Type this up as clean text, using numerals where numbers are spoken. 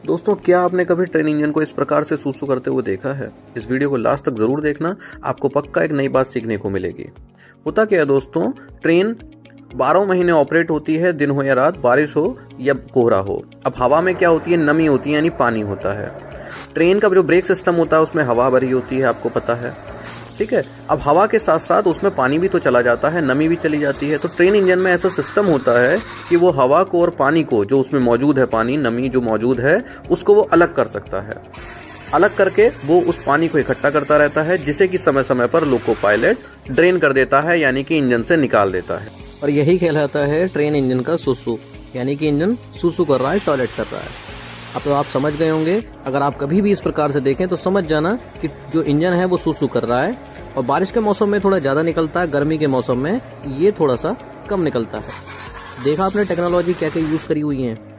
दोस्तों, क्या आपने कभी ट्रेन इंजन को इस प्रकार से सूसू करते हुए देखा है? इस वीडियो को लास्ट तक जरूर देखना, आपको पक्का एक नई बात सीखने को मिलेगी। होता क्या है दोस्तों, ट्रेन 12 महीने ऑपरेट होती है, दिन हो या रात, बारिश हो या कोहरा हो। अब हवा में क्या होती है, नमी होती है, यानी पानी होता है। ट्रेन का जो ब्रेक सिस्टम होता है उसमें हवा भरी होती है, आपको पता है, ठीक है। अब हवा के साथ साथ उसमें पानी भी तो चला जाता है, नमी भी चली जाती है। तो ट्रेन इंजन में ऐसा सिस्टम होता है कि वो हवा को और पानी को, जो उसमें मौजूद है, पानी नमी जो मौजूद है, उसको वो अलग कर सकता है। अलग करके वो उस पानी को इकट्ठा करता रहता है, जिसे कि समय समय पर लोको पायलट ड्रेन कर देता है, यानी कि इंजन से निकाल देता है। और यही कहलाता है ट्रेन इंजन का सुसु, यानी कि इंजन सुसु कर रहा है, टॉयलेट कर रहा है। अब तो आप समझ गए होंगे। अगर आप कभी भी इस प्रकार से देखें तो समझ जाना कि जो इंजन है वो सुसु कर रहा है। और बारिश के मौसम में थोड़ा ज़्यादा निकलता है, गर्मी के मौसम में ये थोड़ा सा कम निकलता है। देखा आपने टेक्नोलॉजी क्या क्या यूज़ करी हुई है।